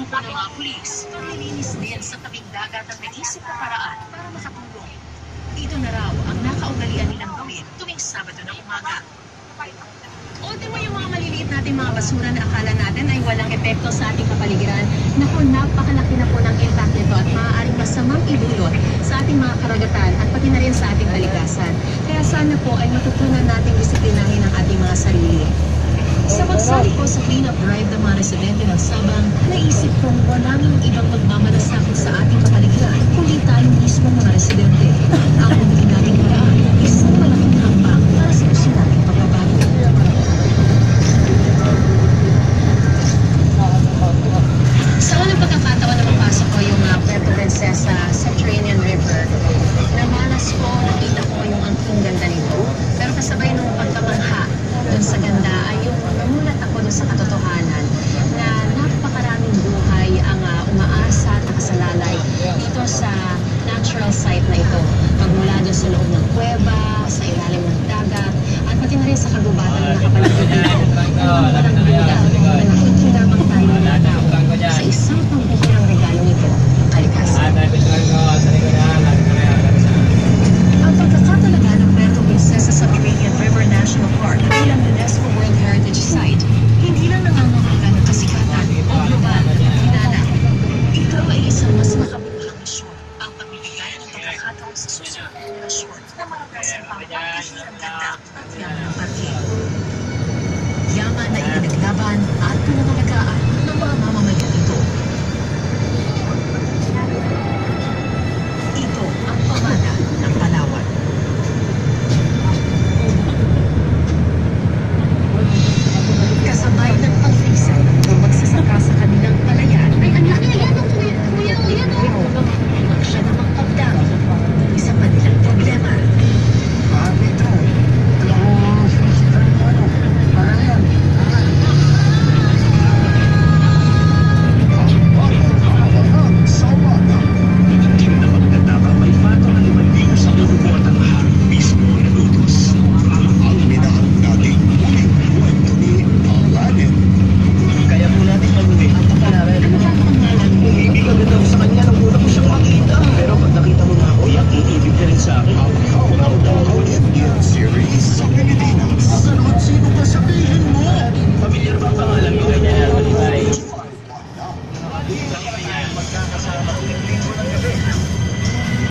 grupo ng mga pulis, paglilinis din sa tabing dagat ang naisip na paraan para makatulong. Ito na raw ang nakaugalian nilang gawin tuwing Sabado ng umaga. Ultimo yung mga maliliit nating mga basura na akala natin ay walang epekto sa ating kapaligiran. Naku, napakalaki na po ng impact nito at maaaring masamang idulot sa ating mga karagatan at pati na rin sa ating kalikasan. Kaya sana po ay matutunan nating disiplinahin ang ating mga sarili. Sa pagsali ko sa clean-up drive ng mga residente ng Sabang, naisip kong walang ibang magmamalasakit sa ating kapaligiran kundi tayo mismo mga residente. Ang unang nating paraan, isang malaking hakbang para sa gusto nating pagbabago. Sa unang pagkakataon na mapasok ko yung Puerto Princesa Subterranean River, namalas ko, nakita ko yung ang ganda nito. Pero kasabay nung pagkamangha dun sa ganda ay yung namulat ako dun sa katotohanan na napakaraming buhay ang umaasa at nakasalalay dito sa natural site na ito. Magmula dun sa loob ng kuweba, sa ilalim ng dagat, at pati na rin sa kagubatan na nakapaligid dito.